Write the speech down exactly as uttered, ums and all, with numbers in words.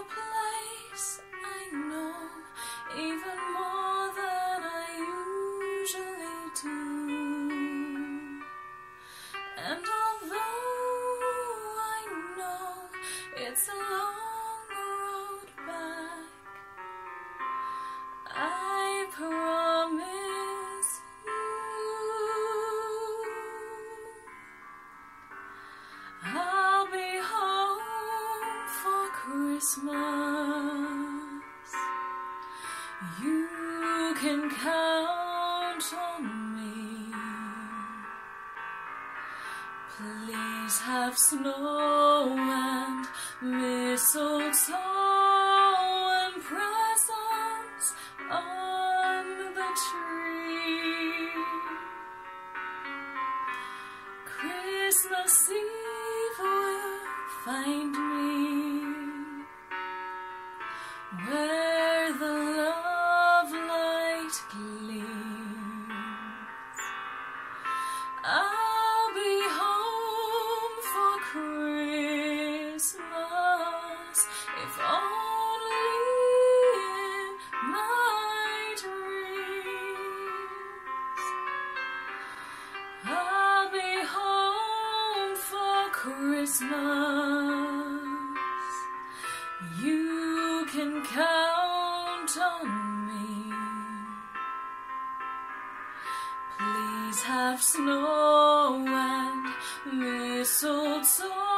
place I know even more than I usually do. And although I know it's a long road back, I promise you I'll be home for Christmas. You can count on me. Please have snow and mistletoe and presents on the tree. Christmas Eve will find me where the love light gleams. I'll be home for Christmas, if only in my dreams. I'll be home for Christmas. You can count on me. Please have snow and mistletoe